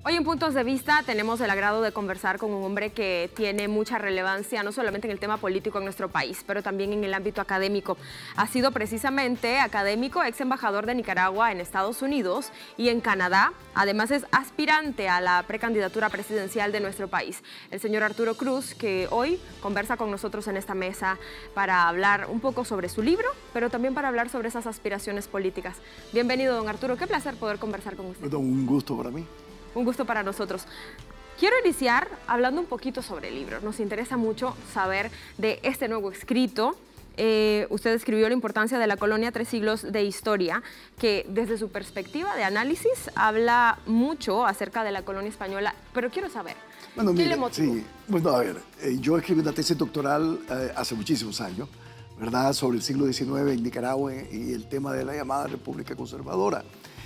Hoy en Puntos de Vista tenemos el agrado de conversar con un hombre que tiene mucha relevancia, no solamente en el tema político en nuestro país, pero también en el ámbito académico. Ha sido precisamente académico, ex embajador de Nicaragua en Estados Unidos y en Canadá. Además es aspirante a la precandidatura presidencial de nuestro país. El señor Arturo Cruz, que hoy conversa con nosotros en esta mesa para hablar un poco sobre su libro, pero también para hablar sobre esas aspiraciones políticas. Bienvenido, don Arturo. Qué placer poder conversar con usted. Un gusto para mí. Un gusto para nosotros. Quiero iniciar hablando un poquito sobre el libro. Nos interesa mucho saber de este nuevo escrito. Usted escribió La importancia de la colonia, 3 siglos de historia, que desde su perspectiva de análisis habla mucho acerca de la colonia española, pero quiero saber, ¿qué le motivó? Sí, bueno, a ver, yo escribí una tesis doctoral hace muchísimos años, ¿verdad?, sobre el siglo XIX en Nicaragua y el tema de la llamada República Conservadora.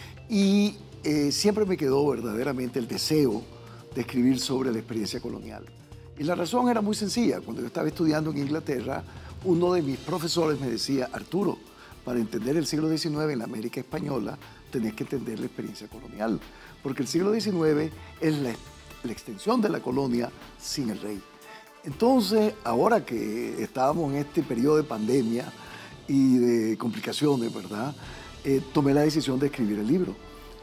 Y siempre me quedó verdaderamente el deseo de escribir sobre la experiencia colonial. Y la razón era muy sencilla. Cuando yo estaba estudiando en Inglaterra, uno de mis profesores me decía: Arturo, para entender el siglo XIX en la América española, tenés que entender la experiencia colonial, porque el siglo XIX es la extensión de la colonia sin el rey. Entonces, ahora que estábamos en este periodo de pandemia y de complicaciones, ¿verdad?, tomé la decisión de escribir el libro.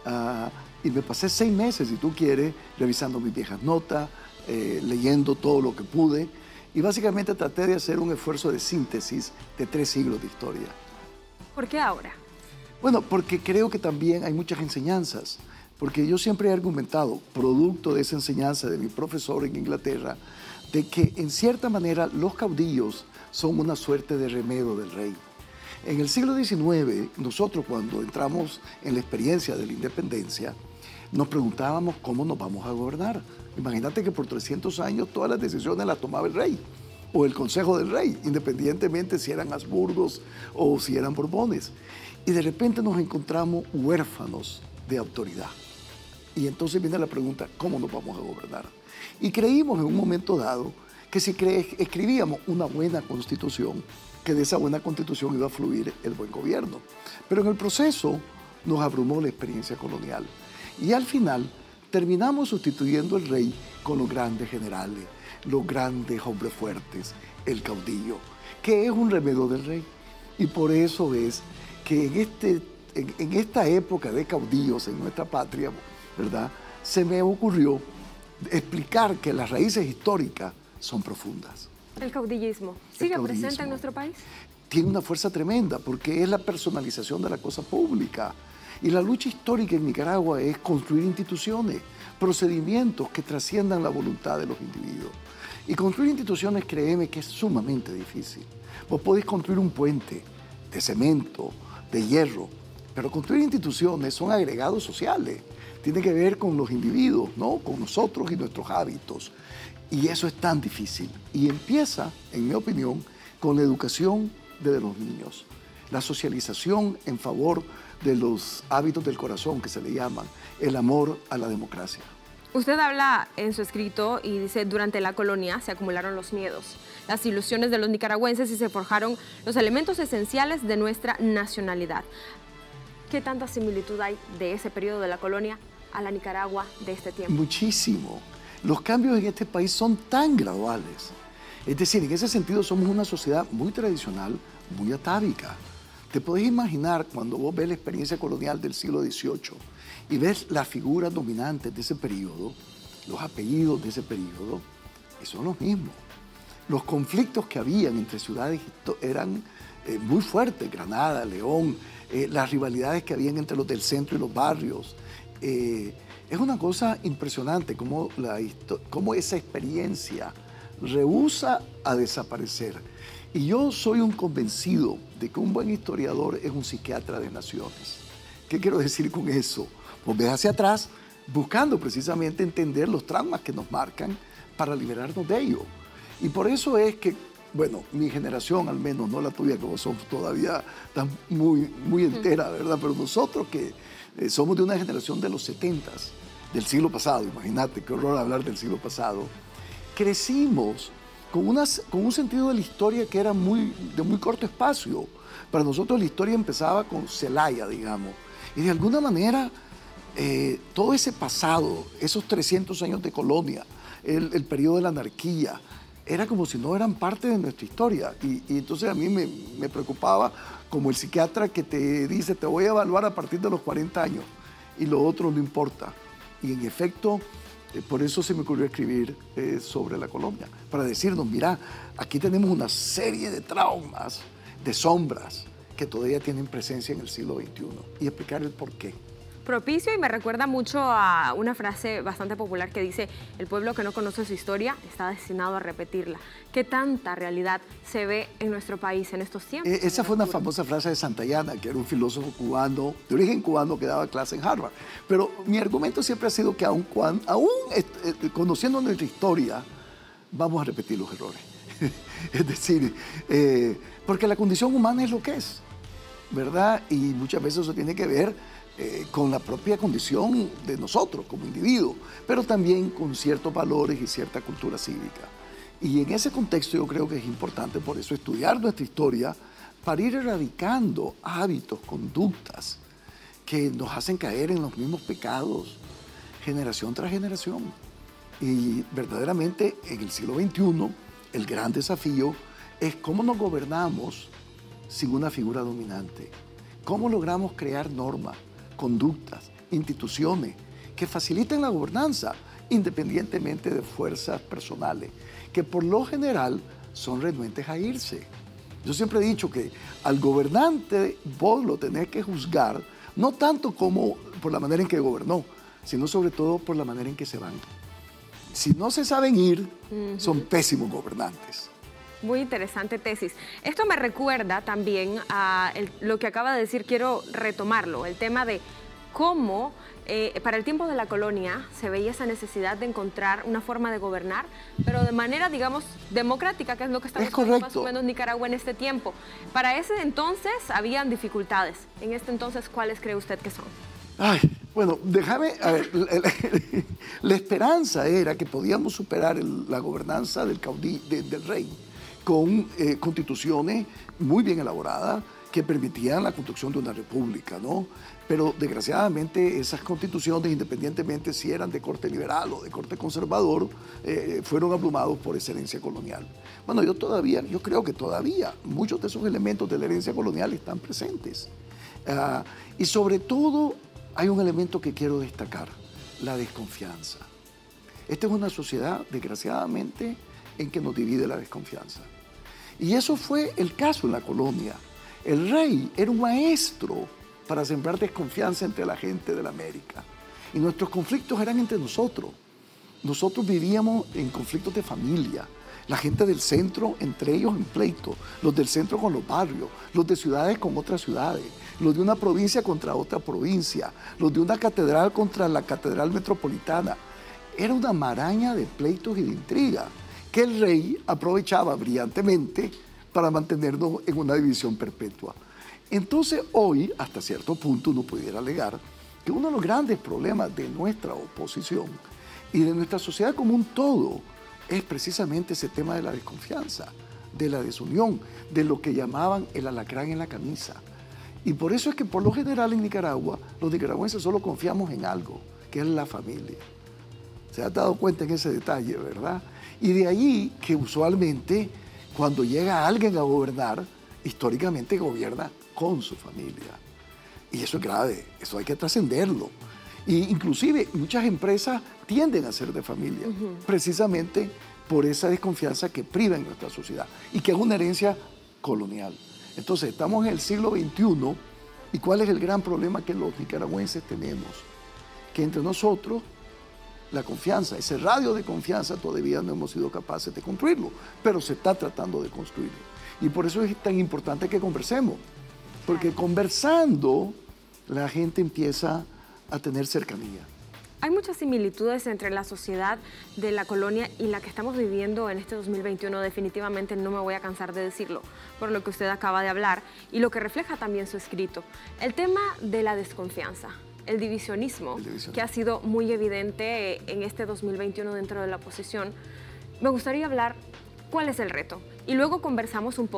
Y me pasé 6 meses, si tú quieres, revisando mis viejas notas, leyendo todo lo que pude, y básicamente traté de hacer un esfuerzo de síntesis de 3 siglos de historia. ¿Por qué ahora? Bueno, porque creo que también hay muchas enseñanzas, porque yo siempre he argumentado, producto de esa enseñanza de mi profesor en Inglaterra, de que en cierta manera los caudillos son una suerte de remedio del rey. En el siglo XIX, nosotros cuando entramos en la experiencia de la independencia, nos preguntábamos cómo nos vamos a gobernar. Imagínate que por 300 años todas las decisiones las tomaba el rey o el consejo del rey, independientemente si eran Habsburgos o si eran Borbones. Y de repente nos encontramos huérfanos de autoridad. Y entonces viene la pregunta, ¿cómo nos vamos a gobernar? Y creímos en un momento dado que si escribíamos una buena constitución, que de esa buena constitución iba a fluir el buen gobierno. Pero en el proceso nos abrumó la experiencia colonial. Y al final terminamos sustituyendo al rey con los grandes generales, los grandes hombres fuertes, el caudillo, que es un remedio del rey. Y por eso es que en esta época de caudillos en nuestra patria, ¿verdad?, se me ocurrió explicar que las raíces históricas son profundas. ¿El caudillismo sigue presente en nuestro país? Tiene una fuerza tremenda porque es la personalización de la cosa pública. Y la lucha histórica en Nicaragua es construir instituciones, procedimientos que trasciendan la voluntad de los individuos. Y construir instituciones, créeme, que es sumamente difícil. Vos podés construir un puente de cemento, de hierro, pero construir instituciones son agregados sociales. Tiene que ver con los individuos, ¿no?, con nosotros y nuestros hábitos. Y eso es tan difícil. Y empieza, en mi opinión, con la educación de los niños. La socialización en favor de los hábitos del corazón, que se le llaman, el amor a la democracia. Usted habla en su escrito y dice, durante la colonia se acumularon los miedos, las ilusiones de los nicaragüenses y se forjaron los elementos esenciales de nuestra nacionalidad. ¿Qué tanta similitud hay de ese periodo de la colonia a la Nicaragua de este tiempo? Muchísimo. Los cambios en este país son tan graduales. Es decir, en ese sentido somos una sociedad muy tradicional, muy atávica. Te podés imaginar cuando vos ves la experiencia colonial del siglo XVIII y ves las figuras dominantes de ese periodo, los apellidos de ese periodo, y son los mismos. Los conflictos que habían entre ciudades eran muy fuertes, Granada, León, las rivalidades que habían entre los del centro y los barrios. Es una cosa impresionante cómo esa experiencia rehúsa a desaparecer. Y yo soy un convencido de que un buen historiador es un psiquiatra de naciones. ¿Qué quiero decir con eso? Pues ves hacia atrás buscando precisamente entender los traumas que nos marcan para liberarnos de ellos. Y por eso es que, bueno, mi generación al menos, no la tuya, que vos sos todavía tan muy entera, ¿verdad? Pero nosotros que somos de una generación de los 70s, del siglo pasado, imagínate, qué horror hablar del siglo pasado, crecimos con un sentido de la historia que era de muy corto espacio. Para nosotros la historia empezaba con Celaya, digamos, y de alguna manera todo ese pasado, esos 300 años de colonia, el periodo de la anarquía, era como si no eran parte de nuestra historia. Y entonces a mí me preocupaba como el psiquiatra que te dice, te voy a evaluar a partir de los 40 años y lo otro no importa. Y en efecto, por eso se me ocurrió escribir sobre la colonia, para decirnos, mira, aquí tenemos una serie de traumas, de sombras, que todavía tienen presencia en el siglo XXI y explicar el por qué. Propicio, y me recuerda mucho a una frase bastante popular que dice: el pueblo que no conoce su historia está destinado a repetirla. ¿Qué tanta realidad se ve en nuestro país en estos tiempos? Esa fue una famosa frase de Santayana, que era un filósofo cubano, de origen cubano, que daba clase en Harvard. Pero mi argumento siempre ha sido que aún conociendo nuestra historia, vamos a repetir los errores. Es decir, porque la condición humana es lo que es, ¿verdad? Y muchas veces eso tiene que ver con la propia condición de nosotros como individuos, pero también con ciertos valores y cierta cultura cívica. Y en ese contexto yo creo que es importante por eso estudiar nuestra historia para ir erradicando hábitos, conductas que nos hacen caer en los mismos pecados generación tras generación. Y verdaderamente en el siglo XXI el gran desafío es cómo nos gobernamos sin una figura dominante, cómo logramos crear normas, conductas, instituciones que faciliten la gobernanza independientemente de fuerzas personales, que por lo general son renuentes a irse. Yo siempre he dicho que al gobernante vos lo tenés que juzgar, no tanto como por la manera en que gobernó, sino sobre todo por la manera en que se van. Si no se saben ir, son pésimos gobernantes. Muy interesante tesis. Esto me recuerda también a lo que acaba de decir, quiero retomarlo, el tema de cómo para el tiempo de la colonia se veía esa necesidad de encontrar una forma de gobernar, pero de manera, digamos, democrática, que es lo que estamos haciendo más o menos Nicaragua en este tiempo. Para ese entonces habían dificultades. En este entonces, ¿cuáles cree usted que son? Ay, bueno, déjame, a ver, la esperanza era que podíamos superar la gobernanza del rey con constituciones muy bien elaboradas que permitían la construcción de una república, ¿no? Pero desgraciadamente esas constituciones, independientemente si eran de corte liberal o de corte conservador, fueron abrumados por esa herencia colonial. Bueno, yo creo que todavía muchos de esos elementos de la herencia colonial están presentes. Y sobre todo hay un elemento que quiero destacar, la desconfianza. Esta es una sociedad, desgraciadamente, en que nos divide la desconfianza. Y eso fue el caso en la colonia. El rey era un maestro para sembrar desconfianza entre la gente de la América. Y nuestros conflictos eran entre nosotros. Nosotros vivíamos en conflictos de familia. La gente del centro, entre ellos en pleito. Los del centro con los barrios. Los de ciudades con otras ciudades. Los de una provincia contra otra provincia. Los de una catedral contra la catedral metropolitana. Era una maraña de pleitos y de intriga que el rey aprovechaba brillantemente para mantenernos en una división perpetua. Entonces hoy, hasta cierto punto, uno pudiera alegar que uno de los grandes problemas de nuestra oposición y de nuestra sociedad como un todo es precisamente ese tema de la desconfianza, de la desunión, de lo que llamaban el alacrán en la camisa. Y por eso es que por lo general en Nicaragua, los nicaragüenses solo confiamos en algo, que es la familia. Se ha dado cuenta en ese detalle, ¿verdad? Y de ahí que usualmente cuando llega alguien a gobernar, históricamente gobierna con su familia. Y eso es grave, eso hay que trascenderlo. Y inclusive muchas empresas tienden a ser de familia, precisamente por esa desconfianza que priva en nuestra sociedad y que es una herencia colonial. Entonces estamos en el siglo XXI y ¿cuál es el gran problema que los nicaragüenses tenemos? Que entre nosotros la confianza, ese radio de confianza todavía no hemos sido capaces de construirlo, pero se está tratando de construirlo. Y por eso es tan importante que conversemos, porque conversando la gente empieza a tener cercanía. Hay muchas similitudes entre la sociedad de la colonia y la que estamos viviendo en este 2021, definitivamente no me voy a cansar de decirlo, por lo que usted acaba de hablar y lo que refleja también su escrito. El tema de la desconfianza. El divisionismo, que ha sido muy evidente en este 2021 dentro de la oposición. Me gustaría hablar cuál es el reto y luego conversamos un poco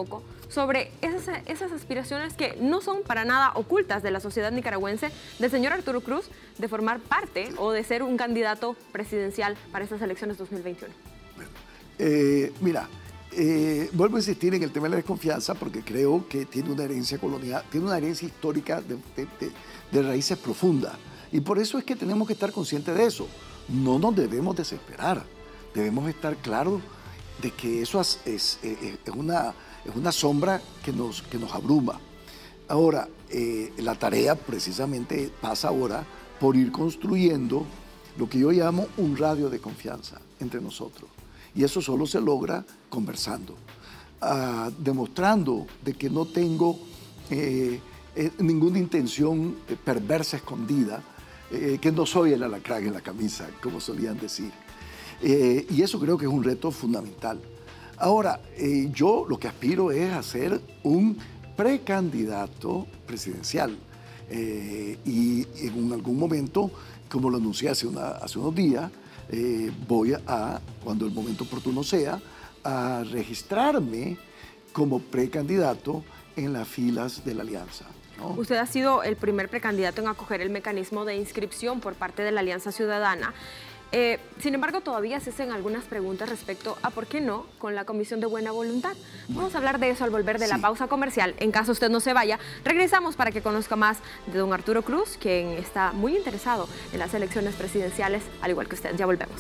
sobre esas aspiraciones que no son para nada ocultas de la sociedad nicaragüense, del señor Arturo Cruz, de formar parte o de ser un candidato presidencial para estas elecciones 2021? Mira, vuelvo a insistir en el tema de la desconfianza porque creo que tiene una herencia colonial, tiene una herencia histórica de raíces profundas. Y por eso es que tenemos que estar conscientes de eso. No nos debemos desesperar. Debemos estar claros de que eso es una sombra que nos abruma. Ahora, la tarea precisamente pasa ahora por ir construyendo lo que yo llamo un radio de confianza entre nosotros. Y eso solo se logra conversando, demostrando de que no tengo ninguna intención perversa escondida, que no soy el alacrán en la camisa, como solían decir. Y eso creo que es un reto fundamental. Ahora, yo lo que aspiro es a ser un precandidato presidencial. Y en algún momento, como lo anuncié hace unos días, voy a, cuando el momento oportuno sea, a registrarme como precandidato en las filas de la Alianza, ¿no? Usted ha sido el primer precandidato en acoger el mecanismo de inscripción por parte de la Alianza Ciudadana. Sin embargo, todavía se hacen algunas preguntas respecto a por qué no con la Comisión de Buena Voluntad. Vamos a hablar de eso al volver de la pausa comercial. En caso usted no se vaya, regresamos para que conozca más de don Arturo Cruz, quien está muy interesado en las elecciones presidenciales, al igual que usted. Ya volvemos.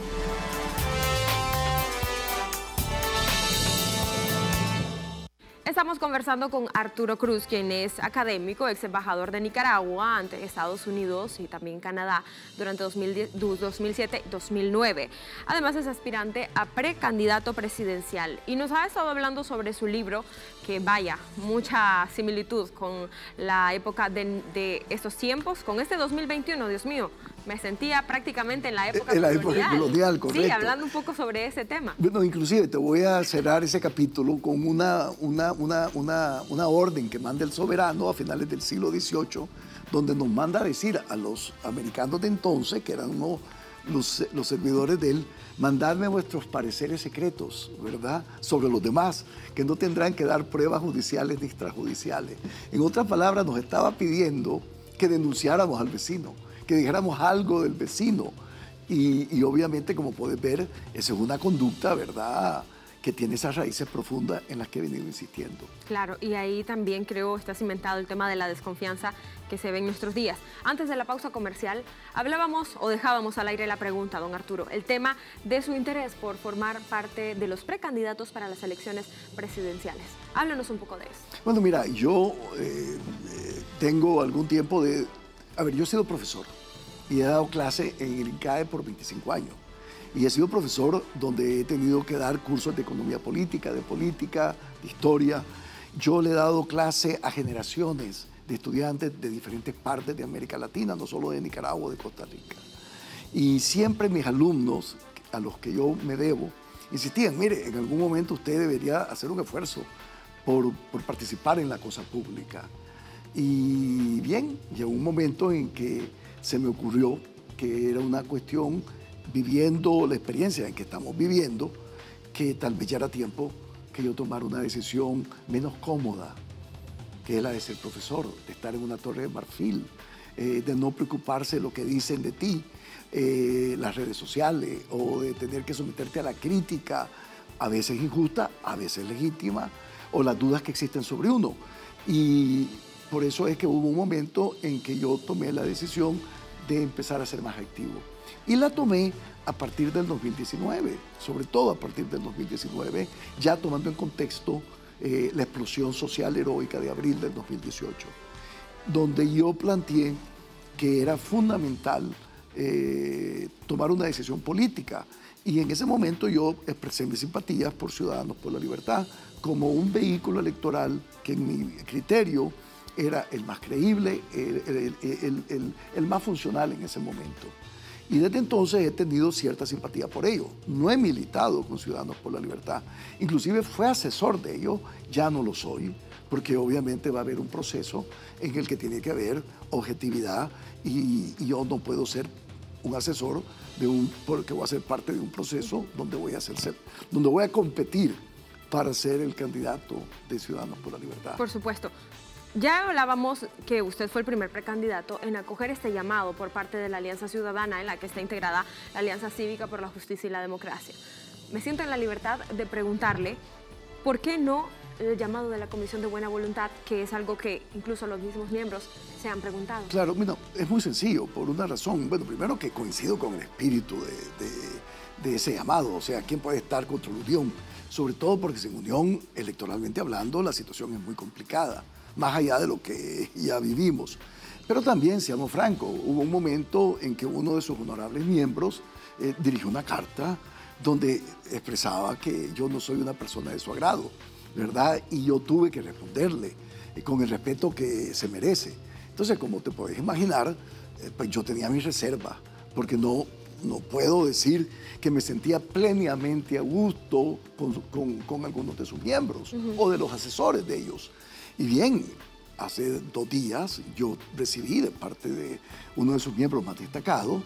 Estamos conversando con Arturo Cruz, quien es académico, ex embajador de Nicaragua ante Estados Unidos y también Canadá durante 2007 y 2009. Además es aspirante a precandidato presidencial y nos ha estado hablando sobre su libro, que vaya, mucha similitud con la época de estos tiempos, con este 2021, Dios mío. Me sentía prácticamente en la época colonial, correcto. Sí, hablando un poco sobre ese tema. Bueno, inclusive te voy a cerrar ese capítulo con una orden que manda el soberano a finales del siglo XVIII, donde nos manda a decir a los americanos de entonces, que eran los servidores de él, mandadme vuestros pareceres secretos, ¿verdad?, sobre los demás, que no tendrán que dar pruebas judiciales ni extrajudiciales. En otras palabras, nos estaba pidiendo que denunciáramos al vecino, que dijéramos algo del vecino. Y obviamente, como puedes ver, esa es una conducta, ¿verdad?, que tiene esas raíces profundas en las que he venido insistiendo. Claro, y ahí también creo está cimentado el tema de la desconfianza que se ve en nuestros días. Antes de la pausa comercial, hablábamos o dejábamos al aire la pregunta, don Arturo, el tema de su interés por formar parte de los precandidatos para las elecciones presidenciales. Háblanos un poco de eso. Bueno, mira, yo tengo algún tiempo de... A ver, yo he sido profesor y he dado clase en el INCAE por 25 años. Y he sido profesor donde he tenido que dar cursos de economía política, de historia. Yo le he dado clase a generaciones de estudiantes de diferentes partes de América Latina, no solo de Nicaragua o de Costa Rica. Y siempre mis alumnos, a los que yo me debo, insistían, mire, en algún momento usted debería hacer un esfuerzo por participar en la cosa pública. Y bien, llegó un momento en que se me ocurrió que era una cuestión, viviendo la experiencia en que estamos viviendo, que tal vez ya era tiempo que yo tomara una decisión menos cómoda, que es la de ser profesor, de estar en una torre de marfil, de no preocuparse de lo que dicen de ti las redes sociales, o de tener que someterte a la crítica, a veces injusta, a veces legítima, o las dudas que existen sobre uno. Y por eso es que hubo un momento en que yo tomé la decisión de empezar a ser más activo. Y la tomé a partir del 2019, sobre todo a partir del 2019, ya tomando en contexto la explosión social heroica de abril del 2018, donde yo planteé que era fundamental tomar una decisión política. Y en ese momento yo expresé mis simpatías por Ciudadanos por la Libertad como un vehículo electoral que en mi criterio era el más creíble, el más funcional en ese momento. Y desde entonces he tenido cierta simpatía por ello. No he militado con Ciudadanos por la Libertad. Inclusive fui asesor de ello, ya no lo soy, porque obviamente va a haber un proceso en el que tiene que haber objetividad y yo no puedo ser un asesor porque voy a ser parte de un proceso donde voy a competir para ser el candidato de Ciudadanos por la Libertad. Por supuesto. Ya hablábamos que usted fue el primer precandidato en acoger este llamado por parte de la Alianza Ciudadana, en la que está integrada la Alianza Cívica por la Justicia y la Democracia. Me siento en la libertad de preguntarle, ¿por qué no el llamado de la Comisión de Buena Voluntad, que es algo que incluso los mismos miembros se han preguntado? Claro, mira, es muy sencillo, por una razón. Bueno, primero que coincido con el espíritu de ese llamado, o sea, ¿quién puede estar contra la Unión? Sobre todo porque sin Unión, electoralmente hablando, la situación es muy complicada, más allá de lo que ya vivimos. Pero también, seamos francos, hubo un momento en que uno de sus honorables miembros dirigió una carta donde expresaba que yo no soy una persona de su agrado, ¿verdad? Y yo tuve que responderle con el respeto que se merece. Entonces, como te puedes imaginar, pues yo tenía mis reservas, porque no puedo decir que me sentía plenamente a gusto con algunos de sus miembros o de los asesores de ellos. Y bien, hace 2 días yo recibí de parte de uno de sus miembros más destacados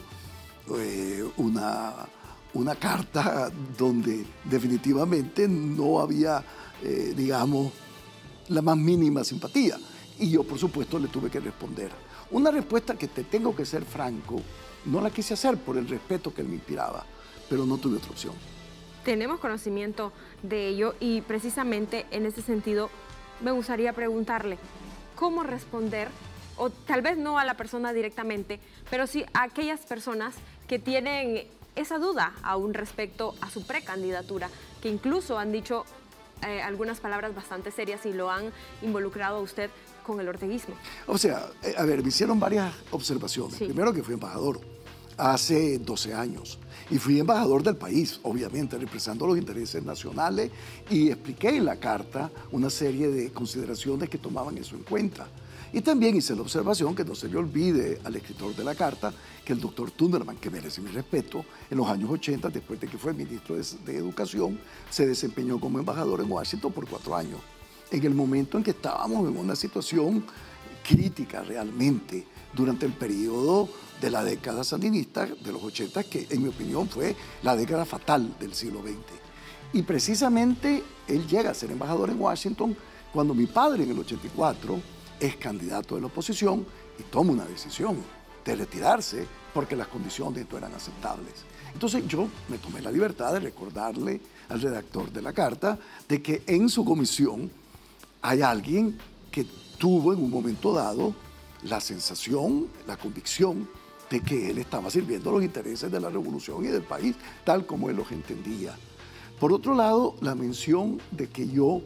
una carta donde definitivamente no había, digamos, la más mínima simpatía. Y yo, por supuesto, le tuve que responder. Una respuesta que, te tengo que ser franco, no la quise hacer por el respeto que él me inspiraba, pero no tuve otra opción. Tenemos conocimiento de ello y precisamente en ese sentido me gustaría preguntarle cómo responder, o tal vez no a la persona directamente, pero sí a aquellas personas que tienen esa duda aún respecto a su precandidatura, que incluso han dicho algunas palabras bastante serias y lo han involucrado a usted con el orteguismo. O sea, a ver, me hicieron varias observaciones. Sí. Primero que fui embajador hace 12 años y fui embajador del país, obviamente, representando los intereses nacionales, y expliqué en la carta una serie de consideraciones que tomaban eso en cuenta. Y también hice la observación que no se le olvide al escritor de la carta que el doctor Thunderman, que merece mi respeto, en los años 80, después de que fue ministro de Educación, se desempeñó como embajador en Washington por 4 años. En el momento en que estábamos en una situación crítica realmente, durante el periodo de la década sandinista de los 80, que en mi opinión fue la década fatal del siglo XX. Y precisamente él llega a ser embajador en Washington cuando mi padre en el 84 es candidato de la oposición y toma una decisión de retirarse porque las condiciones no eran aceptables. Entonces yo me tomé la libertad de recordarle al redactor de la carta de que en su comisión hay alguien que tuvo en un momento dado la sensación, la convicción de que él estaba sirviendo los intereses de la revolución y del país tal como él los entendía. Por otro lado, la mención de que yo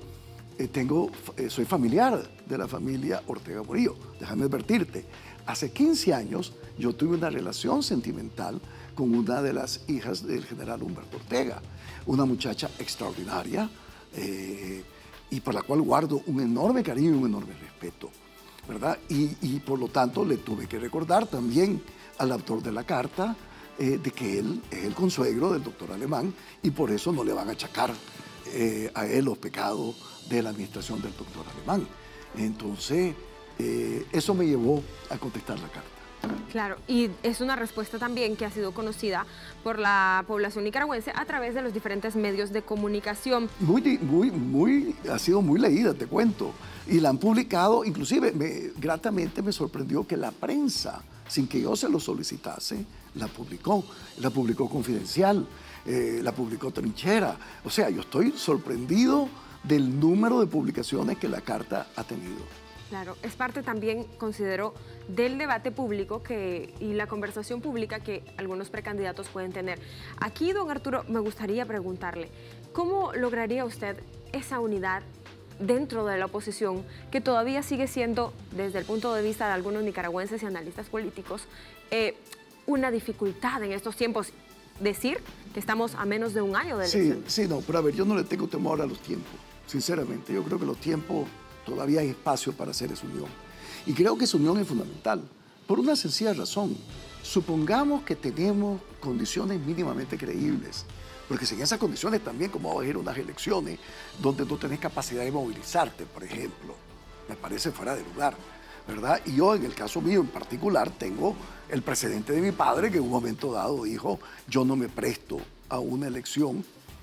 soy familiar de la familia Ortega Murillo. Déjame advertirte, hace 15 años yo tuve una relación sentimental con una de las hijas del general Humberto Ortega, una muchacha extraordinaria y por la cual guardo un enorme cariño y un enorme respeto, ¿verdad? Y por lo tanto le tuve que recordar también al autor de la carta de que él es el consuegro del doctor Alemán y por eso no le van a achacar a él los pecados de la administración del doctor Alemán. Entonces, eso me llevó a contestar la carta. Claro, y es una respuesta también que ha sido conocida por la población nicaragüense a través de los diferentes medios de comunicación. Ha sido muy leída, te cuento. Y la han publicado, inclusive gratamente me sorprendió que la prensa, sin que yo se lo solicitase, la publicó. La publicó Confidencial, la publicó Trinchera. O sea, yo estoy sorprendido del número de publicaciones que la carta ha tenido. Claro, es parte también, considero, del debate público y la conversación pública que algunos precandidatos pueden tener. Aquí, don Arturo, me gustaría preguntarle, ¿cómo lograría usted esa unidad dentro de la oposición que todavía sigue siendo, desde el punto de vista de algunos nicaragüenses y analistas políticos, una dificultad en estos tiempos? Decir que estamos a menos de un año de elección. Sí, no, pero a ver, yo no le tengo temor a los tiempos, sinceramente. Yo creo que los tiempos, todavía hay espacio para hacer esa unión. Y creo que esa unión es fundamental, por una sencilla razón. Supongamos que tenemos condiciones mínimamente creíbles, porque sin esas condiciones también, como va a ir unas elecciones donde no tenés capacidad de movilizarte, por ejemplo, me parece fuera de lugar, ¿verdad? Y yo, en el caso mío en particular, tengo el precedente de mi padre, que en un momento dado dijo, yo no me presto a una elección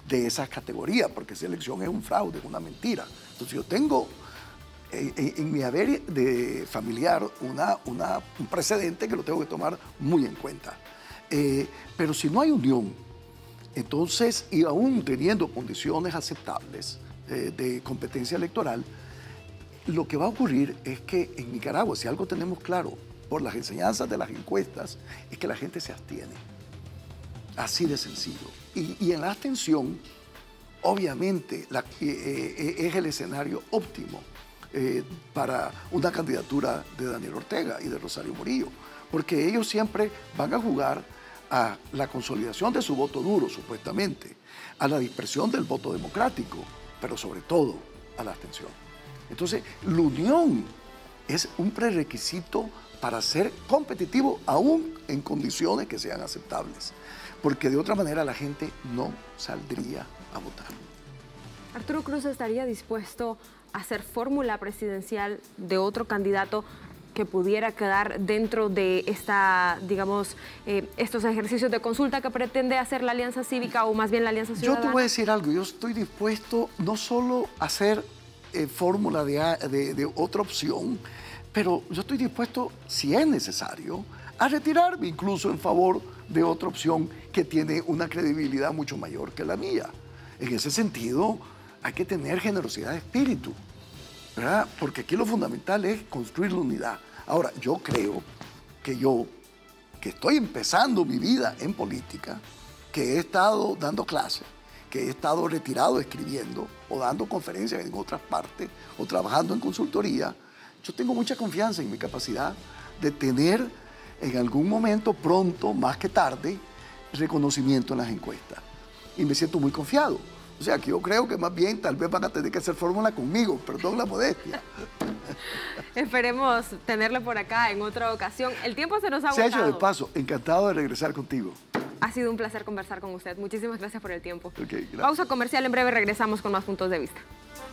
de esas categorías, porque esa elección es un fraude, es una mentira. Entonces yo tengo en mi haber de familiar un precedente que lo tengo que tomar muy en cuenta. Pero si no hay unión, entonces, y aún teniendo condiciones aceptables de competencia electoral, lo que va a ocurrir es que en Nicaragua, si algo tenemos claro por las enseñanzas de las encuestas, es que la gente se abstiene. Así de sencillo. Y en la abstención, obviamente, es el escenario óptimo para una candidatura de Daniel Ortega y de Rosario Murillo, porque ellos siempre van a jugar a la consolidación de su voto duro, supuestamente, a la dispersión del voto democrático, pero sobre todo a la abstención. Entonces, la unión es un prerequisito para ser competitivo, aún en condiciones que sean aceptables, porque de otra manera la gente no saldría a votar. ¿Arturo Cruz estaría dispuesto a hacer fórmula presidencial de otro candidato que pudiera quedar dentro de estos ejercicios de consulta que pretende hacer la Alianza Cívica, o más bien la Alianza Ciudadana? Yo te voy a decir algo, yo estoy dispuesto no solo a hacer fórmula de otra opción, pero yo estoy dispuesto, si es necesario, a retirarme incluso en favor de otra opción que tiene una credibilidad mucho mayor que la mía. En ese sentido, hay que tener generosidad de espíritu, ¿verdad? Porque aquí lo fundamental es construir la unidad. Ahora, yo creo que estoy empezando mi vida en política, que he estado dando clases, que he estado retirado escribiendo o dando conferencias en otras partes o trabajando en consultoría, yo tengo mucha confianza en mi capacidad de tener en algún momento, pronto, más que tarde, reconocimiento en las encuestas. Y me siento muy confiado. O sea, que yo creo que más bien tal vez van a tener que hacer fórmula conmigo, perdón la modestia. Esperemos tenerle por acá en otra ocasión. El tiempo se nos ha agotado. Se ha hecho de paso, encantado de regresar contigo. Ha sido un placer conversar con usted. Muchísimas gracias por el tiempo. Okay, gracias. Pausa comercial, en breve regresamos con más puntos de vista.